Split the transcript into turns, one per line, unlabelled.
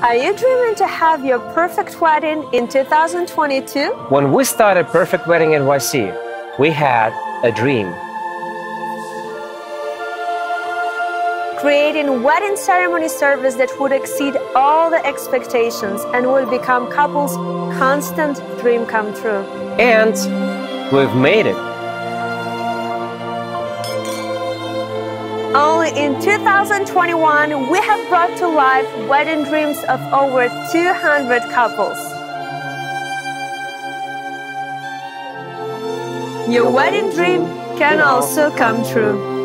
Are you dreaming to have your perfect wedding in 2022?
When we started Perfect Wedding NYC, we had a dream.
Creating wedding ceremony service that would exceed all the expectations and will become couples' constant dream come true.
And we've made it.
Only in 2021, we have brought to life wedding dreams of over 200 couples. Your wedding dream can also come true.